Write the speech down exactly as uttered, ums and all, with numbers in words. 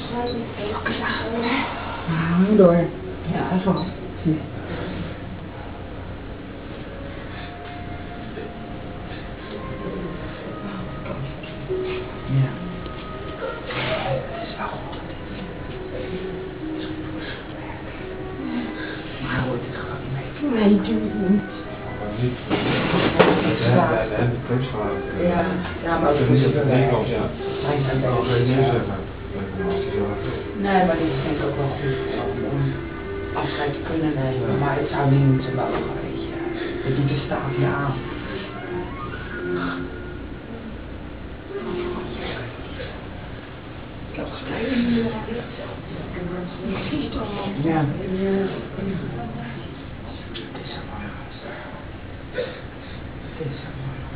Hang door. Ja, zo. Zie. Ja. Het is wel goed. Maar hoort het gewoon niet mee? Nee, natuurlijk niet. Ja, we hebben de clips gehad. Ja, ja, maar dat is het Nederlands, ja. Wij zijn Als we het bezig. neerzetten. Nee, maar dit vind ik ook wel goed om afscheid te kunnen nemen. Maar het zou niet moeten mogen, weet je. Het doet de staat je aan. Ik heb gesproken. Ja. Het is zo mooi. Het is zo mooi.